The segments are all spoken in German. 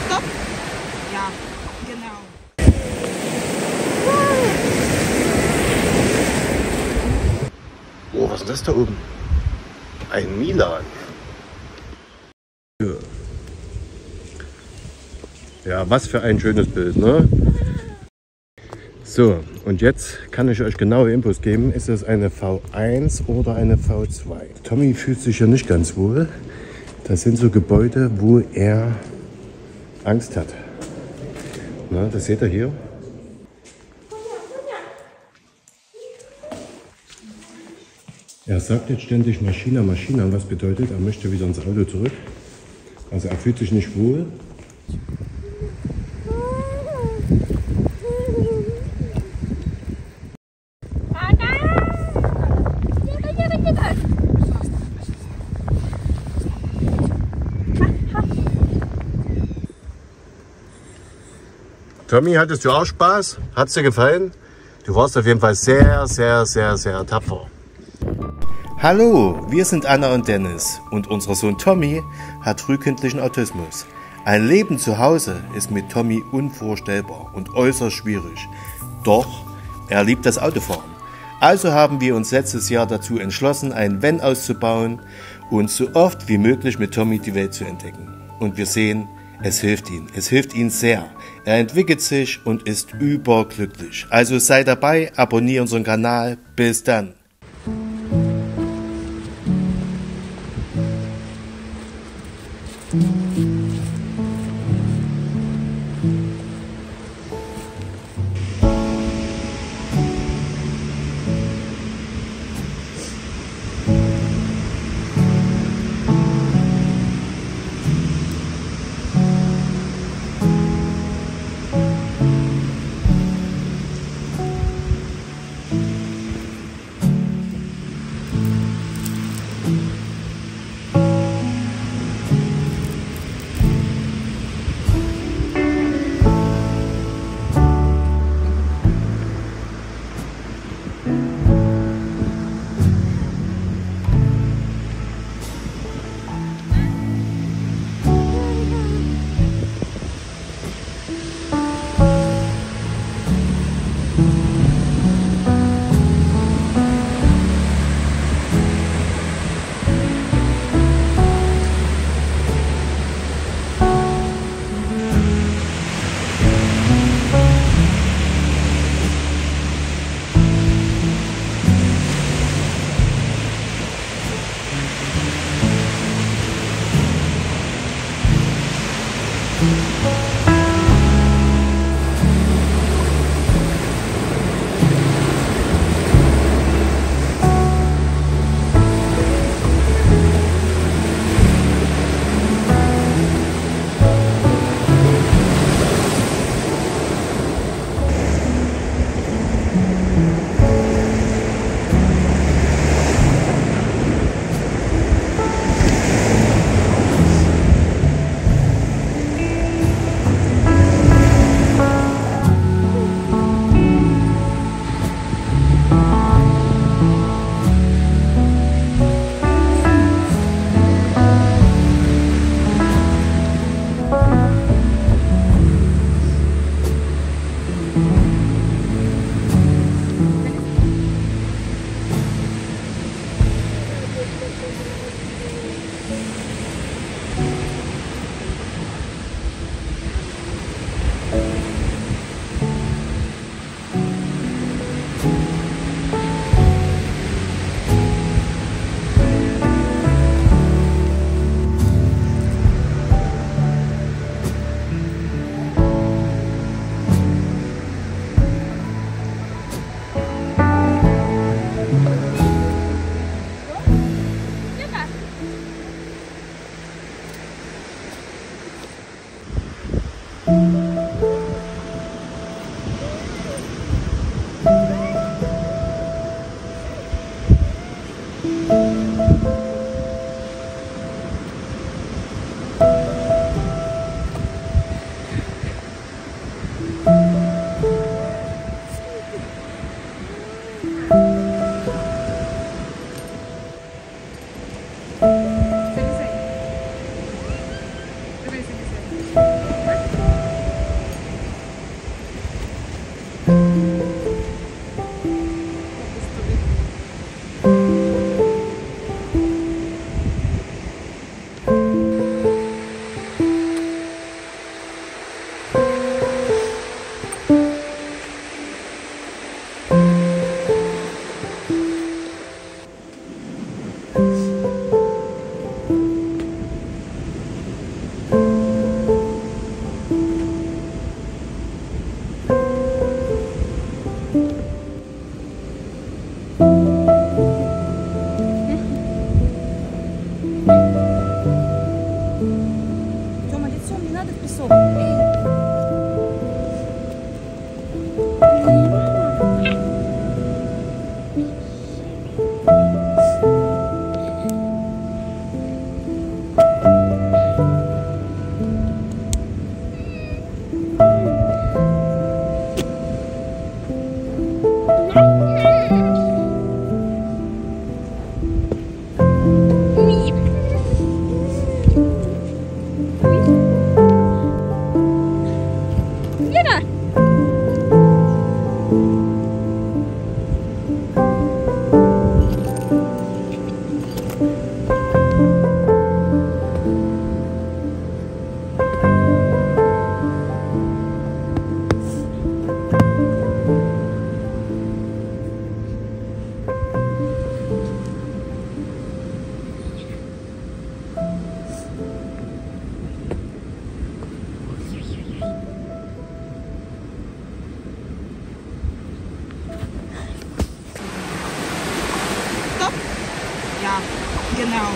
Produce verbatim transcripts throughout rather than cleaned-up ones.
Stopp. Ja, genau. Oh, was ist das da oben? Ein Milan. Ja, was für ein schönes Bild, ne? So, und jetzt kann ich euch genaue Infos geben. Ist es eine V eins oder eine V zwei? Tommy fühlt sich ja nicht ganz wohl. Das sind so Gebäude, wo er Angst hat. Na, das seht ihr hier. Er sagt jetzt ständig Maschina, Maschina. Was bedeutet, er möchte wieder ins Auto zurück. Also er fühlt sich nicht wohl. Tommy, hattest du auch Spaß? Hat's dir gefallen? Du warst auf jeden Fall sehr, sehr, sehr, sehr tapfer. Hallo, wir sind Anna und Dennis und unser Sohn Tommy hat frühkindlichen Autismus. Ein Leben zu Hause ist mit Tommy unvorstellbar und äußerst schwierig. Doch er liebt das Autofahren. Also haben wir uns letztes Jahr dazu entschlossen, ein Van auszubauen und so oft wie möglich mit Tommy die Welt zu entdecken. Und wir sehen, es hilft ihm. Es hilft ihm sehr. Er entwickelt sich und ist überglücklich. Also sei dabei, abonniere unseren Kanal. Bis dann. песок, не надо в песок. Эй. Ja, genau.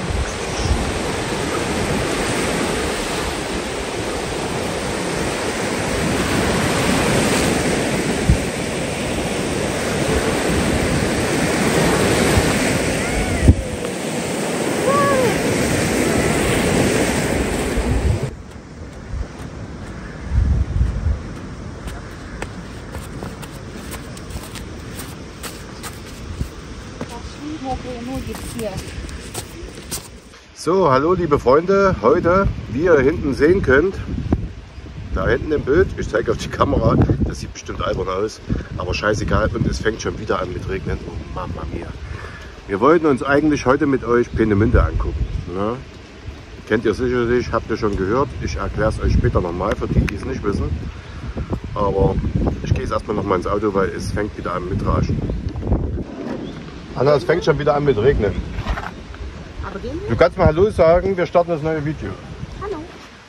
So, hallo liebe Freunde, heute, wie ihr hinten sehen könnt, da hinten im Bild, ich zeige auf die Kamera, das sieht bestimmt albern aus, aber scheißegal, und es fängt schon wieder an mit Regnen, oh Mama mia. Wir wollten uns eigentlich heute mit euch Peenemünde angucken, ne? Kennt ihr sicherlich, habt ihr schon gehört, ich erkläre es euch später nochmal, für die, die es nicht wissen, aber ich gehe jetzt erstmal nochmal ins Auto, weil es fängt wieder an mit Raschen. Anna, es fängt schon wieder an mit Regnen. Du kannst mal Hallo sagen, wir starten das neue Video. Hallo.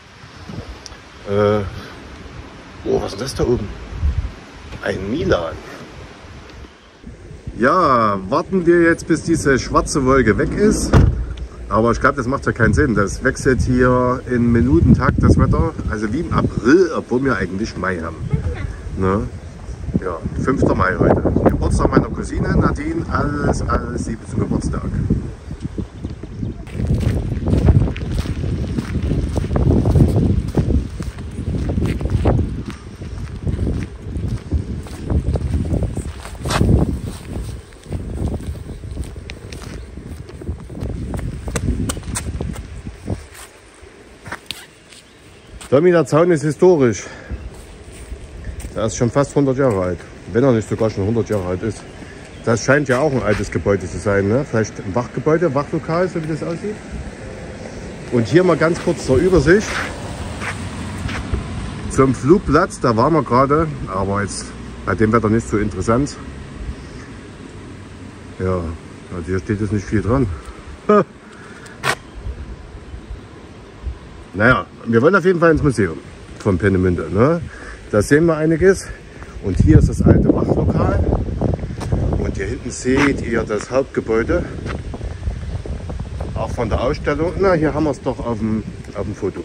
Äh, oh, was ist das da oben? Ein Milan. Ja, warten wir jetzt, bis diese schwarze Wolke weg ist. Aber ich glaube, das macht ja keinen Sinn. Das wechselt hier in Minutentakt das Wetter. Also wie im April, obwohl wir eigentlich Mai haben. Ne? Ja, fünfter Mai heute. Geburtstag meiner Cousine Nadine. Alles, alles Liebe zum Geburtstag. Tommy, der Zaun ist historisch. Der ist schon fast hundert Jahre alt, wenn er nicht sogar schon hundert Jahre alt ist. Das scheint ja auch ein altes Gebäude zu sein, ne? Vielleicht ein Wachgebäude, Wachlokal, so wie das aussieht. Und hier mal ganz kurz zur Übersicht zum Flugplatz, da waren wir gerade, aber jetzt bei dem Wetter nicht so interessant. Ja, also hier steht jetzt nicht viel dran. Naja, wir wollen auf jeden Fall ins Museum von Peenemünde. Ne? Da sehen wir einiges. Und hier ist das alte Wachlokal. Und hier hinten seht ihr das Hauptgebäude. Auch von der Ausstellung. Na, hier haben wir es doch auf dem, auf dem Foto.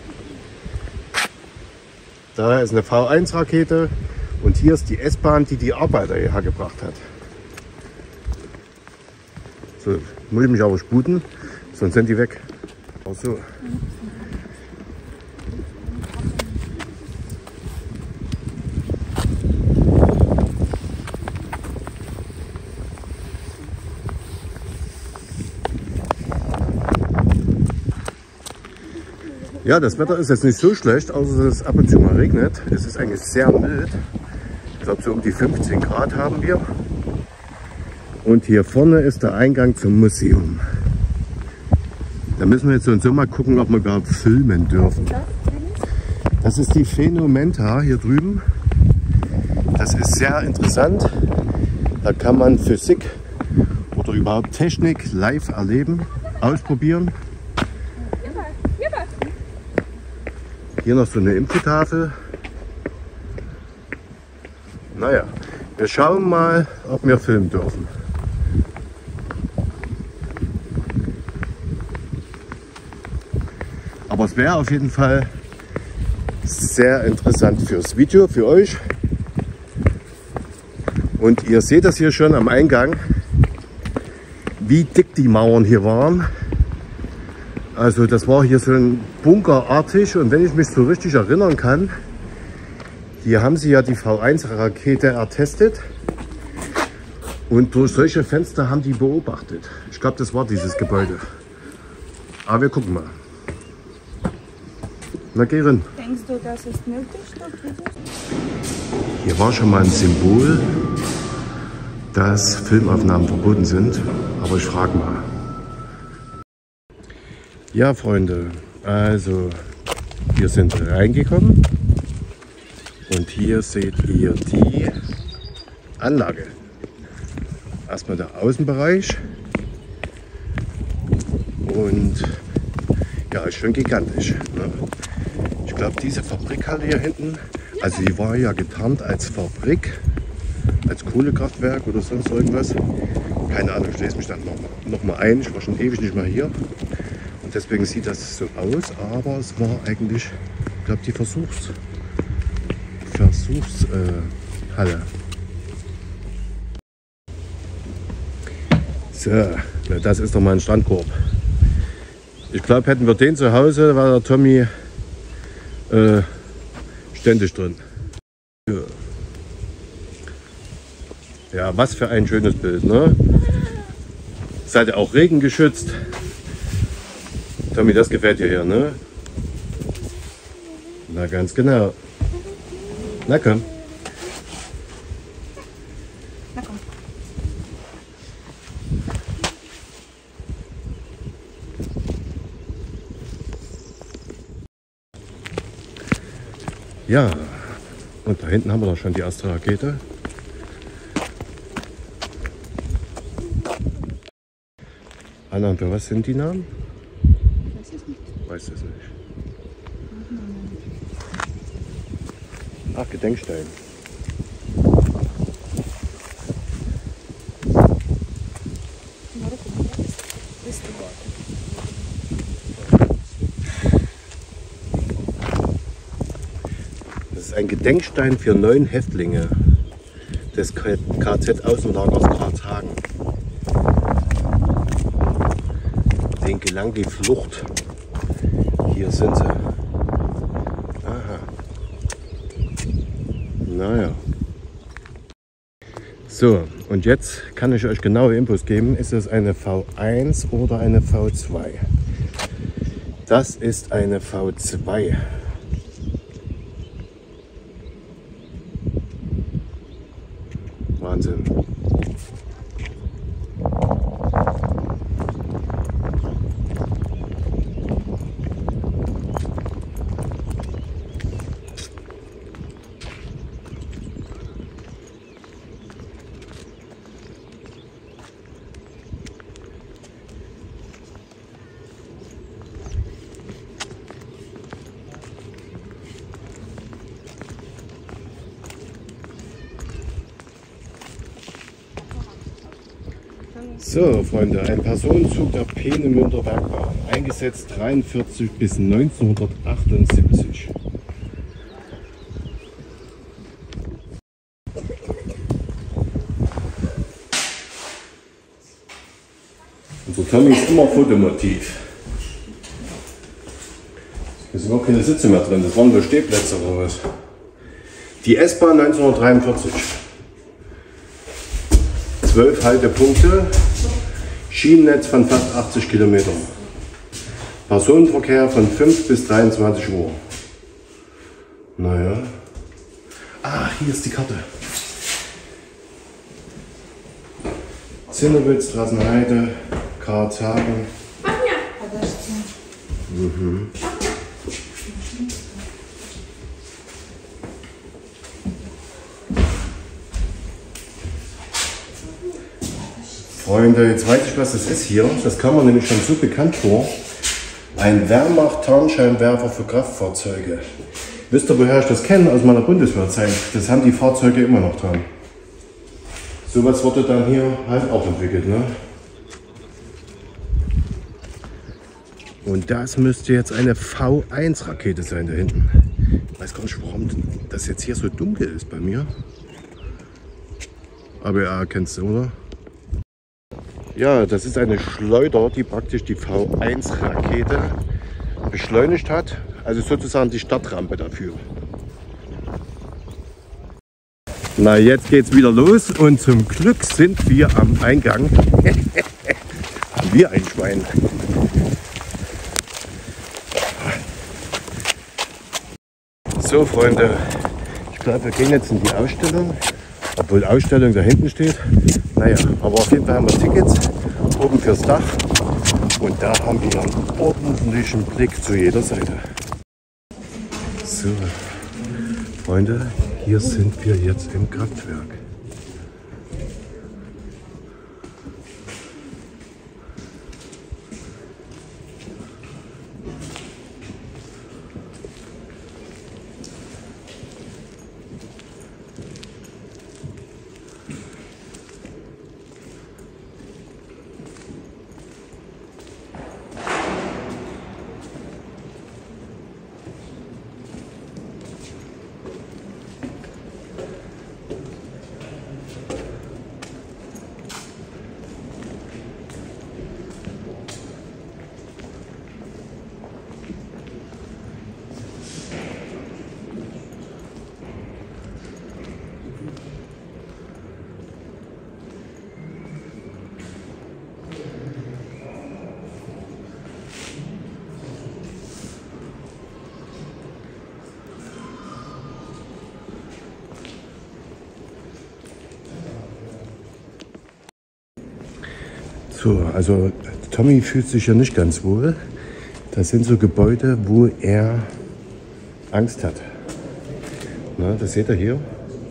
Da ist eine V eins Rakete. Und hier ist die S-Bahn, die die Arbeiter hierher gebracht hat. So, muss ich mich aber sputen, sonst sind die weg. Ach so. Ja, das Wetter ist jetzt nicht so schlecht, außer dass es ab und zu mal regnet. Es ist eigentlich sehr mild. Ich glaube, so um die fünfzehn Grad haben wir. Und hier vorne ist der Eingang zum Museum. Da müssen wir jetzt so und so mal gucken, ob wir überhaupt filmen dürfen. Das ist die Phänomenta hier drüben. Das ist sehr interessant. Da kann man Physik oder überhaupt Technik live erleben, ausprobieren. Hier noch so eine Infotafel. Naja, wir schauen mal, ob wir filmen dürfen. Aber es wäre auf jeden Fall sehr interessant fürs Video, für euch. Und ihr seht das hier schon am Eingang, wie dick die Mauern hier waren. Also das war hier so ein bunkerartig, und wenn ich mich so richtig erinnern kann, hier haben sie ja die V eins Rakete ertestet und durch solche Fenster haben die beobachtet. Ich glaube, das war dieses Gebäude. Aber wir gucken mal. Na, geh rein. Denkst du, das ist nötig? Hier war schon mal ein Symbol, dass Filmaufnahmen verboten sind, aber ich frage mal. Ja, Freunde, also wir sind reingekommen und hier seht ihr die Anlage. Erstmal der Außenbereich und ja, ist schon gigantisch. Ne? Ich glaube, diese Fabrikhalle hier hinten, also die war ja getarnt als Fabrik, als Kohlekraftwerk oder sonst irgendwas. Keine Ahnung, ich lese mich dann noch, noch mal ein. Ich war schon ewig nicht mehr hier. Und deswegen sieht das so aus. Aber es war eigentlich, ich glaube, die Versuchs, Versuchshalle. Äh, so, das ist doch mal ein Strandkorb. Ich glaube, hätten wir den zu Hause, war der Tommy äh, ständig drin. Ja. Ja, was für ein schönes Bild, ne? Seid ihr auch regengeschützt? Tommy, das gefällt dir hier, ne? Na, ganz genau. Na komm. Na komm. Ja, und da hinten haben wir doch schon die erste Rakete. Anna, für was sind die Namen? Weiß es nicht. Weiß es nicht. Ach, Gedenkstein. Das ist ein Gedenkstein für neun Häftlinge des K Z-Außenlagers Karthagen. Denen gelang die Flucht. Hier sind sie. Aha. Naja. So, und jetzt kann ich euch genaue Infos geben. Ist es eine V eins oder eine V zwei? Das ist eine V zwei. Wahnsinn. So, Freunde, ein Personenzug der Peenemünder Bergbahn, eingesetzt dreiundvierzig bis neunzehnhundertachtundsiebzig. Unser Tommy ist immer Fotomotiv. Hier sind auch keine Sitze mehr drin, das waren nur Stehplätze oder was. Die S-Bahn neunzehnhundertdreiundvierzig. zwölf Haltepunkte, Schienennetz von fast achtzig Kilometern. Personenverkehr von fünf bis dreiundzwanzig Uhr. Naja. Ah, hier ist die Karte. Zinnowitz, Straßenheide, Karthagen. Mhm. Freunde, jetzt weiß ich, was das ist hier. Das kam mir nämlich schon so bekannt vor. Ein Wehrmacht-Tarnscheinwerfer für Kraftfahrzeuge. Wisst ihr, woher ich das kenne? Aus meiner Bundeswehrzeit. Das haben die Fahrzeuge immer noch dran. So was wurde dann hier halt auch entwickelt, ne? Und das müsste jetzt eine V eins Rakete sein da hinten. Ich weiß gar nicht, warum das jetzt hier so dunkel ist bei mir. Aber ja, kennst du, oder? Ja, das ist eine Schleuder, die praktisch die V eins Rakete beschleunigt hat. Also sozusagen die Startrampe dafür. Na, jetzt geht's wieder los und zum Glück sind wir am Eingang. Haben wir ein Schwein. So, Freunde, ich glaube, wir gehen jetzt in die Ausstellung. Obwohl Ausstellung da hinten steht. Naja, aber auf jeden Fall haben wir Tickets oben fürs Dach. Und da haben wir einen ordentlichen Blick zu jeder Seite. So, Freunde, hier sind wir jetzt im Kraftwerk. So, also Tommy fühlt sich ja nicht ganz wohl. Das sind so Gebäude, wo er Angst hat. Na, das seht ihr hier.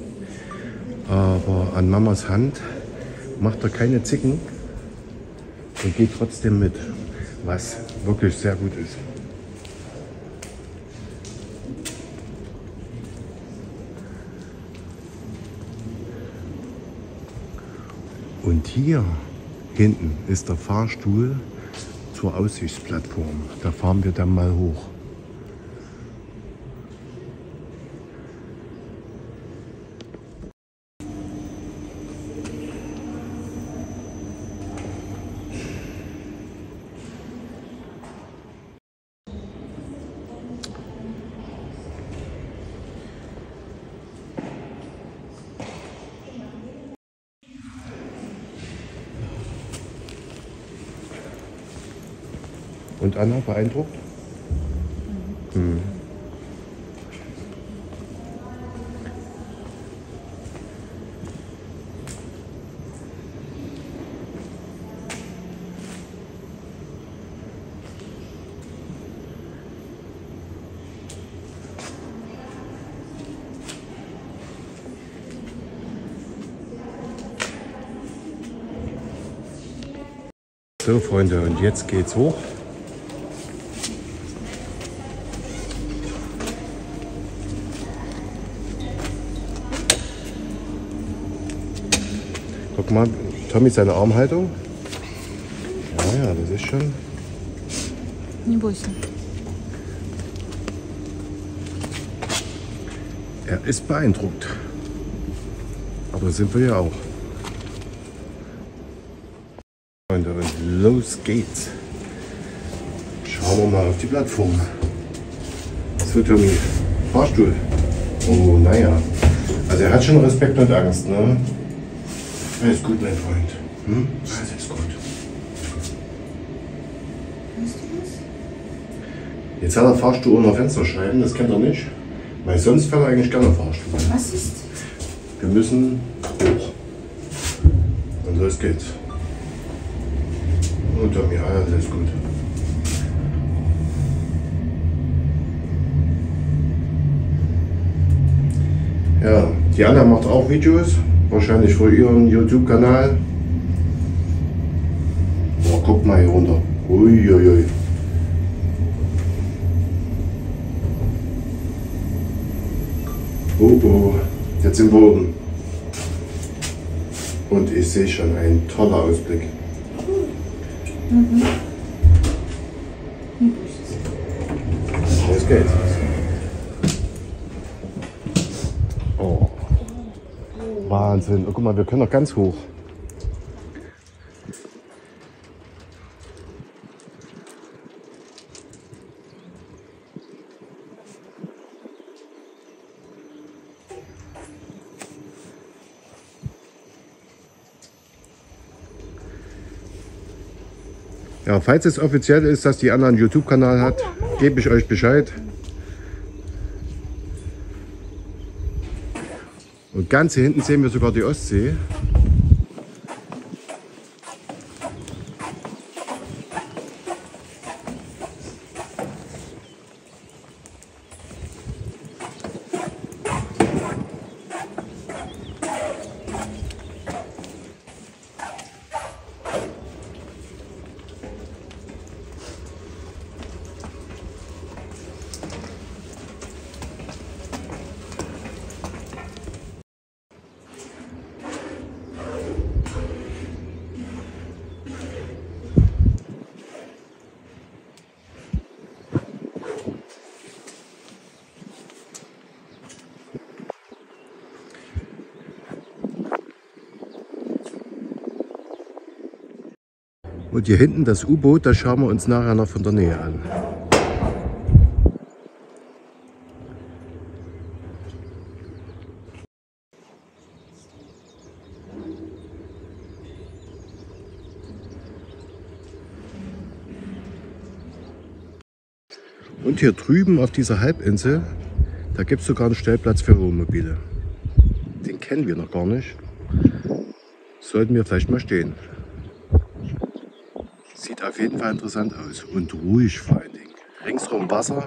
Aber an Mamas Hand macht er keine Zicken und geht trotzdem mit, was wirklich sehr gut ist. Und hier hinten ist der Fahrstuhl zur Aussichtsplattform. Da fahren wir dann mal hoch. Und Anna, beeindruckt? Mhm. Mhm. So, Freunde, und jetzt geht's hoch. Guck mal, Tommy seine Armhaltung. Ja, ja, das ist schon. Не бойся. Er ist beeindruckt. Aber das sind wir ja auch. Freunde, und los geht's. Schauen wir mal auf die Plattform. So, Tommy, Fahrstuhl. Oh, naja. Also er hat schon Respekt und Angst, ne? Alles gut, mein Freund. Hm? Alles gut. Jetzt hat er Fahrstuhl unter Fensterscheiben, das kennt er nicht. Weil sonst fährt er eigentlich gerne Fahrstuhl. Was ist? Wir müssen hoch. Und los geht's. Und Tommy, alles gut. Ja, die Anna macht auch Videos. Wahrscheinlich für ihren YouTube-Kanal. Oh, guck mal hier runter. Uiuiui. Oh oh, jetzt sind wir oben. Und ich sehe schon einen tollen Ausblick. Mhm. geht's. Oh. Wahnsinn. Oh, guck mal, wir können noch ganz hoch. Ja, falls es offiziell ist, dass die Anna einen YouTube-Kanal hat, gebe ich euch Bescheid. Und ganz hier hinten sehen wir sogar die Ostsee. Und hier hinten das U-Boot, das schauen wir uns nachher noch von der Nähe an. Und hier drüben auf dieser Halbinsel, da gibt es sogar einen Stellplatz für Wohnmobile. Den kennen wir noch gar nicht. Sollten wir vielleicht mal stehen. Sieht auf jeden Fall interessant aus und ruhig vor allen Dingen. Ringsrum Wasser.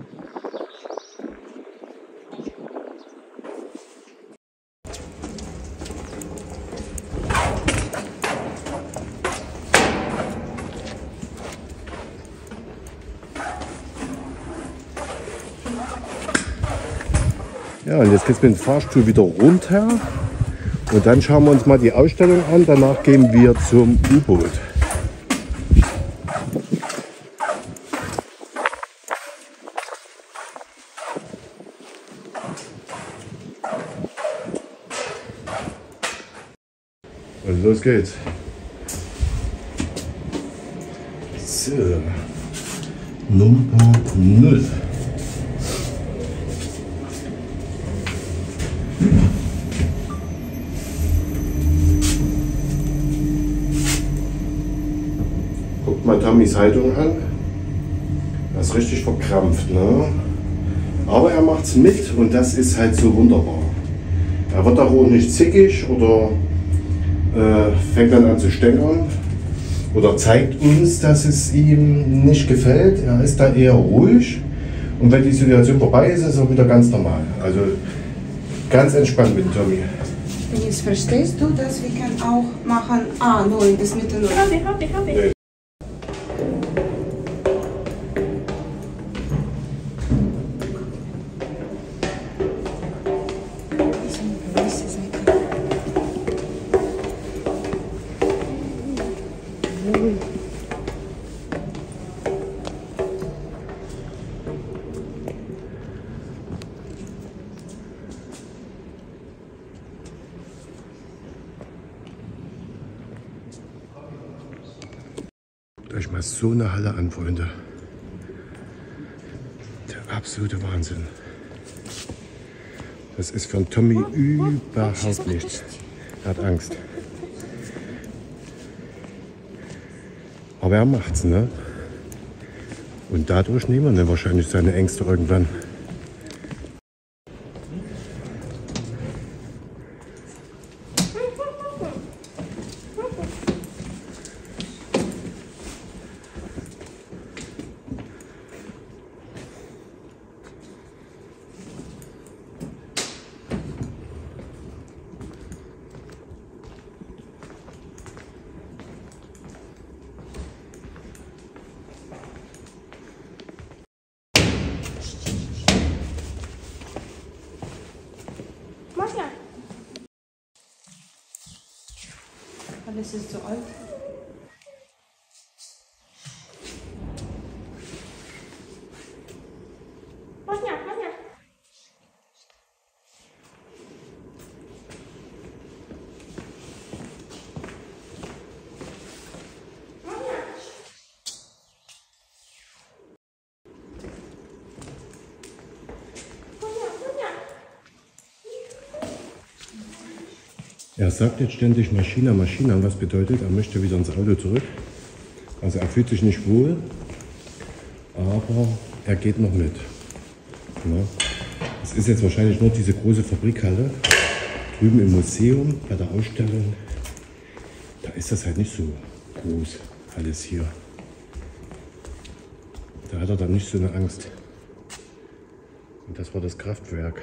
Ja, und jetzt geht es mit dem Fahrstuhl wieder runter. Und dann schauen wir uns mal die Ausstellung an. Danach gehen wir zum U-Boot. Und los geht's. So. Nummer null. Guckt mal Tommys Haltung an. Er ist richtig verkrampft, ne? Aber er macht's mit und das ist halt so wunderbar. Er wird auch nicht zickig oder äh, fängt dann an zu stänkern oder zeigt uns, dass es ihm nicht gefällt. Er ist da eher ruhig und wenn die Situation vorbei ist, ist er wieder ganz normal. Also ganz entspannt mit Tommy. Jetzt verstehst du, dass wir können auch machen A neun bis Mitte null. Habe, habe, habe. Guckt euch mal so eine Halle an, Freunde. Der absolute Wahnsinn. Das ist für einen Tommy überhaupt nichts. Er hat Angst. Aber er macht's, ne? Und dadurch nehmen wir dann wahrscheinlich seine Ängste irgendwann. Alles ist so alt. Er sagt jetzt ständig Maschina, Maschina. Was bedeutet, er möchte wieder ins Auto zurück. Also er fühlt sich nicht wohl, aber er geht noch mit. Ja. Es ist jetzt wahrscheinlich nur diese große Fabrikhalle drüben im Museum bei der Ausstellung. Da ist das halt nicht so groß, alles hier. Da hat er dann nicht so eine Angst. Und das war das Kraftwerk.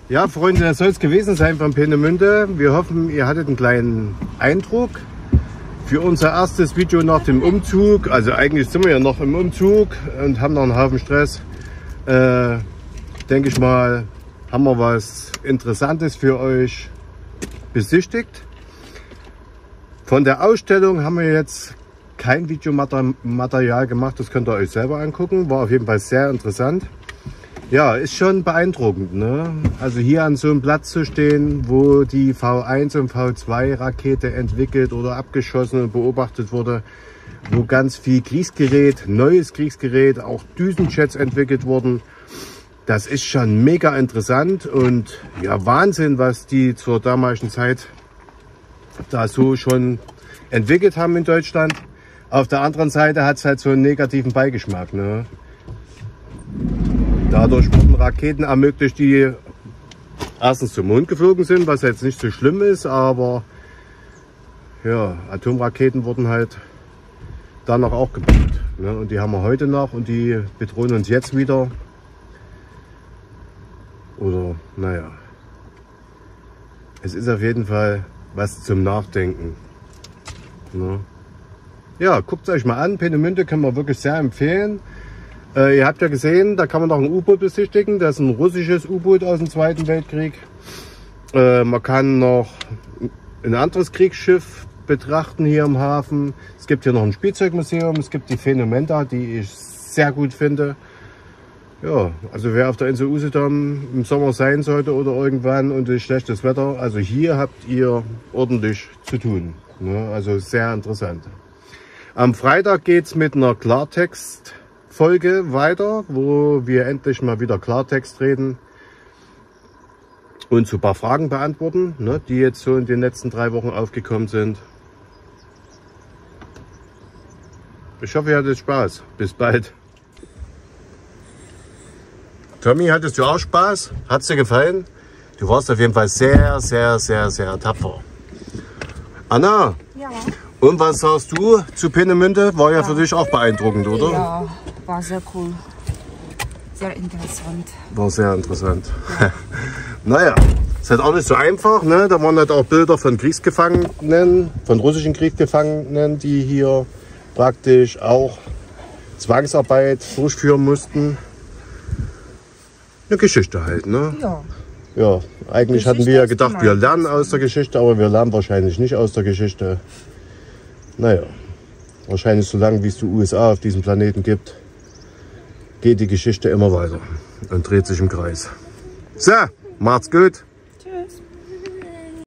Ja, Freunde, das soll es gewesen sein von Peenemünde. Wir hoffen, ihr hattet einen kleinen Eindruck für unser erstes Video nach dem Umzug. Also eigentlich sind wir ja noch im Umzug und haben noch einen Haufen Stress. Äh, denke ich mal, haben wir was Interessantes für euch besichtigt. Von der Ausstellung haben wir jetzt kein Videomaterial gemacht, das könnt ihr euch selber angucken. War auf jeden Fall sehr interessant. Ja, ist schon beeindruckend, ne? Also hier an so einem Platz zu stehen, wo die V eins und V zwei Rakete entwickelt oder abgeschossen und beobachtet wurde, wo ganz viel Kriegsgerät, neues Kriegsgerät, auch Düsenjets entwickelt wurden. Das ist schon mega interessant und ja, Wahnsinn, was die zur damaligen Zeit da so schon entwickelt haben in Deutschland. Auf der anderen Seite hat es halt so einen negativen Beigeschmack, ne? Dadurch wurden Raketen ermöglicht, die erstens zum Mond geflogen sind, was jetzt nicht so schlimm ist, aber ja, Atomraketen wurden halt danach auch gebaut, ne? Und die haben wir heute noch und die bedrohen uns jetzt wieder. Oder naja, es ist auf jeden Fall was zum Nachdenken, ne? Ja, guckt es euch mal an. Peenemünde können wir wirklich sehr empfehlen. Äh, ihr habt ja gesehen, da kann man noch ein U-Boot besichtigen. Das ist ein russisches U-Boot aus dem Zweiten Weltkrieg. Äh, man kann noch ein anderes Kriegsschiff betrachten hier im Hafen. Es gibt hier noch ein Spielzeugmuseum. Es gibt die Phänomenta, die ich sehr gut finde. Ja, also wer auf der Insel Usedom im Sommer sein sollte oder irgendwann und es ist schlechtes Wetter, also hier habt ihr ordentlich zu tun, ne? Also sehr interessant. Am Freitag geht es mit einer Klartext-Folge weiter, wo wir endlich mal wieder Klartext reden und so ein paar Fragen beantworten, ne, die jetzt so in den letzten drei Wochen aufgekommen sind. Ich hoffe, ihr hattet Spaß. Bis bald. Tommy, hattest du auch Spaß? Hat es dir gefallen? Du warst auf jeden Fall sehr, sehr, sehr, sehr tapfer. Anna? Ja. Und was sagst du zu Peenemünde? War ja, ja für dich auch beeindruckend, oder? Ja, war sehr cool. Sehr interessant. War sehr interessant. Ja. Naja, ist halt auch nicht so einfach, ne? Da waren halt auch Bilder von Kriegsgefangenen, von russischen Kriegsgefangenen, die hier praktisch auch Zwangsarbeit durchführen mussten. Eine Geschichte halt, ne? Ja. Ja, eigentlich Geschichte hatten wir ja gedacht, wir gemeint. lernen aus der Geschichte, aber wir lernen wahrscheinlich nicht aus der Geschichte. Naja, wahrscheinlich so lange wie es die U S A auf diesem Planeten gibt, geht die Geschichte immer weiter und dreht sich im Kreis. So, macht's gut!